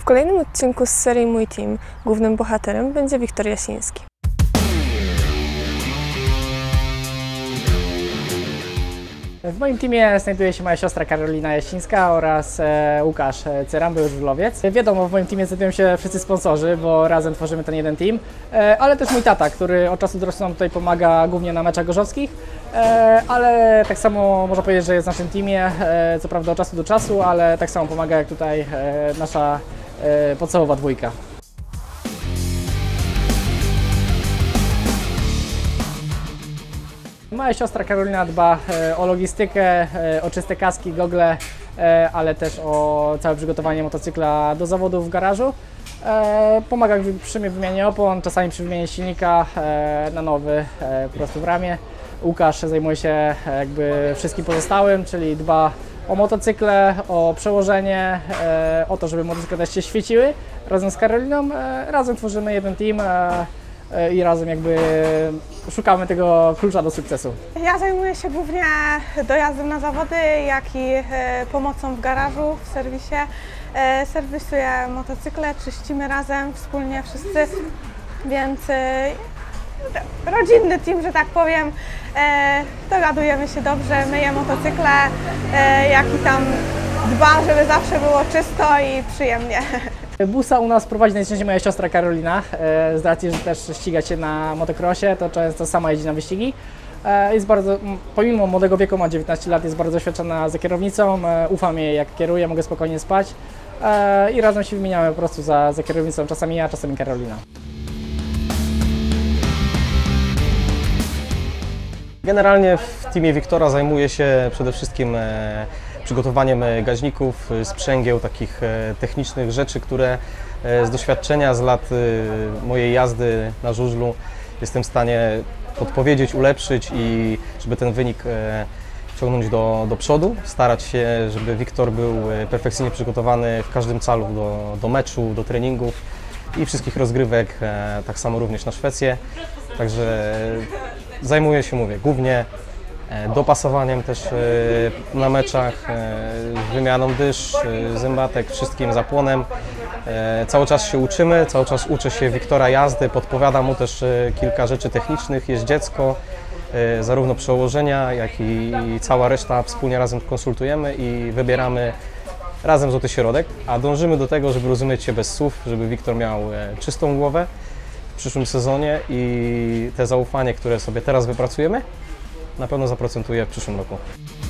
kolejnym odcinku z serii Mój Team głównym bohaterem będzie Wiktor Jasiński. W moim teamie znajduje się moja siostra Karolina Jasińska oraz Łukasz Cyram, były żużlowiec. Wiadomo, w moim teamie znajdują się wszyscy sponsorzy, bo razem tworzymy ten jeden team, ale też mój tata, który od czasu do czasu nam tutaj pomaga głównie na meczach gorzowskich, ale tak samo można powiedzieć, że jest w naszym teamie, co prawda od czasu do czasu, ale tak samo pomaga jak tutaj nasza podstawowa dwójka. Moja siostra Karolina dba o logistykę, o czyste kaski, gogle, ale też o całe przygotowanie motocykla do zawodów w garażu. Pomaga przy wymianie opon, czasami przy wymianie silnika na nowy po prostu w ramię. Łukasz zajmuje się jakby wszystkim pozostałym, czyli dba o motocykle, o przełożenie, o to, żeby motocykle też się świeciły. Razem z Karoliną, razem tworzymy jeden team i razem jakby szukamy tego klucza do sukcesu. Ja zajmuję się głównie dojazdem na zawody, jak i pomocą w garażu, w serwisie. Serwisuję motocykle, czyścimy razem, wspólnie wszyscy, więc rodzinny team, że tak powiem. Dogadujemy się dobrze, myję motocykle, jak i tam dbam, żeby zawsze było czysto i przyjemnie. Busa u nas prowadzi najczęściej moja siostra Karolina, z racji, że też ściga się na motocrossie, to często sama jeździ na wyścigi. Jest bardzo, pomimo młodego wieku, ma 19 lat, jest bardzo doświadczona za kierownicą, ufam jej jak kieruje, mogę spokojnie spać i razem się wymieniamy po prostu za kierownicą, czasami ja, czasami Karolina. Generalnie w teamie Wiktora zajmuję się przede wszystkim przygotowaniem gaźników, sprzęgieł, takich technicznych rzeczy, które z doświadczenia, z lat mojej jazdy na żużlu jestem w stanie podpowiedzieć, ulepszyć i żeby ten wynik ciągnąć do przodu. Starać się, żeby Wiktor był perfekcyjnie przygotowany w każdym calu do meczu, do treningów i wszystkich rozgrywek, tak samo również na Szwecję. Także zajmuję się, mówię, głównie dopasowaniem też na meczach, wymianą dysz, zębatek, wszystkim zapłonem. Cały czas się uczymy, cały czas uczę się Wiktora jazdy, podpowiadam mu też kilka rzeczy technicznych, jest dziecko, zarówno przełożenia, jak i cała reszta wspólnie razem konsultujemy i wybieramy razem złoty środek, a dążymy do tego, żeby rozumieć się bez słów, żeby Wiktor miał czystą głowę w przyszłym sezonie i te zaufanie, które sobie teraz wypracujemy, na pewno zaprocentuje w przyszłym roku.